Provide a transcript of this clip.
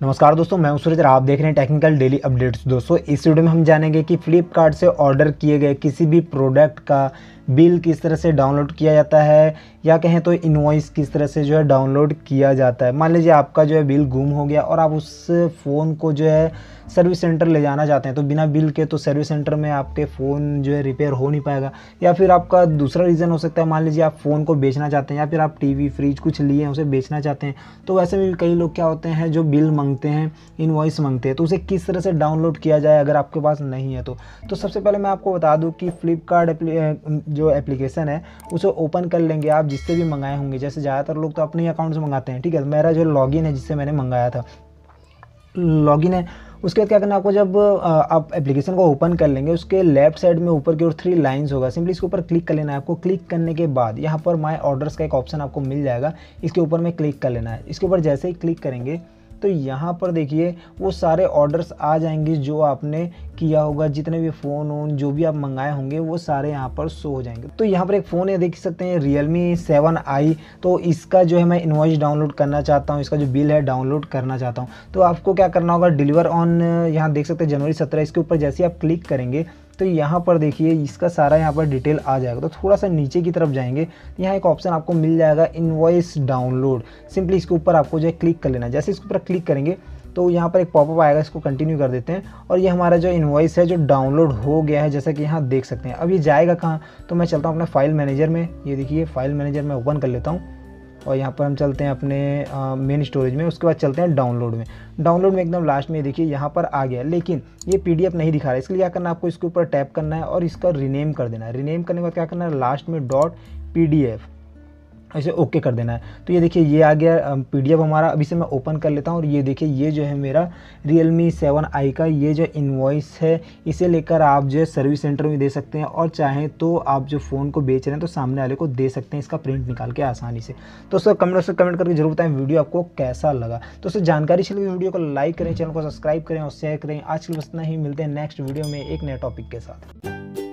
नमस्कार दोस्तों, मैं हूं सूरज और आप देख रहे हैं टेक्निकल डेली अपडेट्स। दोस्तों इस वीडियो में हम जानेंगे कि फ्लिपकार्ट से ऑर्डर किए गए किसी भी प्रोडक्ट का बिल किस तरह से डाउनलोड किया जाता है, या कहें तो इनवॉइस किस तरह से जो है डाउनलोड किया जाता है। मान लीजिए आपका जो है बिल गुम हो गया और आप उस फ़ोन को जो है सर्विस सेंटर ले जाना चाहते हैं, तो बिना बिल के तो सर्विस सेंटर में आपके फ़ोन जो है रिपेयर हो नहीं पाएगा। या फिर आपका दूसरा रीज़न हो सकता है, मान लीजिए आप फ़ोन को बेचना चाहते हैं, या फिर आप टीवी फ्रिज कुछ लिए हैं उसे बेचना चाहते हैं। तो वैसे में भी कई लोग क्या होते हैं जो बिल मांगते हैं, इनवॉइस मांगते हैं, तो उसे किस तरह से डाउनलोड किया जाए अगर आपके पास नहीं है तो सबसे पहले मैं आपको बता दूं कि फ्लिपकार्ट जो एप्लीकेशन है उसे ओपन कर लेंगे आप, जिससे भी मंगाए होंगे। जैसे ज़्यादातर लोग तो अपने ही अकाउंट से मंगाते हैं, ठीक है। मेरा जो लॉगिन है जिससे मैंने मंगाया था, लॉगिन है। उसके बाद क्या करना है आपको, जब आप एप्लीकेशन को ओपन कर लेंगे, उसके लेफ्ट साइड में ऊपर की ओर 3 लाइंस होगा, सिंपली इसके ऊपर क्लिक कर लेना है आपको। क्लिक करने के बाद यहाँ पर माय ऑर्डर्स का एक ऑप्शन आपको मिल जाएगा, इसके ऊपर में क्लिक कर लेना है। इसके ऊपर जैसे ही क्लिक करेंगे तो यहाँ पर देखिए वो सारे ऑर्डर्स आ जाएंगे जो आपने किया होगा, जितने भी फ़ोन वोन जो भी आप मंगाए होंगे वो सारे यहाँ पर शो हो जाएंगे। तो यहाँ पर एक फ़ोन है, देख सकते हैं Realme 7i। तो इसका जो है मैं इनवॉइस डाउनलोड करना चाहता हूँ, इसका जो बिल है डाउनलोड करना चाहता हूँ। तो आपको क्या करना होगा, डिलीवर ऑन, यहाँ देख सकते हैं जनवरी 17, इसके ऊपर जैसे ही आप क्लिक करेंगे तो यहाँ पर देखिए इसका सारा यहाँ पर डिटेल आ जाएगा। तो थोड़ा सा नीचे की तरफ जाएंगे, यहाँ एक ऑप्शन आपको मिल जाएगा इनवॉइस डाउनलोड। सिंपली इसके ऊपर आपको जो है क्लिक कर लेना है। जैसे इसके ऊपर क्लिक करेंगे तो यहाँ पर एक पॉपअप आएगा, इसको कंटिन्यू कर देते हैं। और ये हमारा जो इनवॉइस है जो डाउनलोड हो गया है, जैसा कि यहाँ देख सकते हैं। अब ये जाएगा कहाँ, तो मैं चलता हूँ अपने फाइल मैनेजर में। ये देखिए फाइल मैनेजर में ओपन कर लेता हूँ और यहाँ पर हम चलते हैं अपने मेन स्टोरेज में। उसके बाद चलते हैं डाउनलोड में। डाउनलोड में एकदम लास्ट में देखिए यहाँ पर आ गया, लेकिन ये PDF नहीं दिखा रहा है। इसके लिए क्या करना है, आपको इसके ऊपर टैप करना है और इसका रीनेम कर देना है। रीनेम करने के बाद क्या करना है, लास्ट में .pdf ऐसे ओके कर देना है। तो ये देखिए ये आ गया PDF हमारा। अभी से मैं ओपन कर लेता हूँ और ये देखिए ये जो है मेरा Realme 7i का ये जो इनवॉइस है, इसे लेकर आप जो है सर्विस सेंटर में दे सकते हैं, और चाहें तो आप जो फ़ोन को बेच रहे हैं तो सामने वाले को दे सकते हैं इसका प्रिंट निकाल के आसानी से। दोस्तों कमेंट करके जरूर बताएं वीडियो आपको कैसा लगा। दोस्तों जानकारी चलिए वीडियो को लाइक करें, चैनल को सब्सक्राइब करें और शेयर करें। आज के लिए बस इतना ही, मिलते हैं नेक्स्ट वीडियो में एक नए टॉपिक के साथ।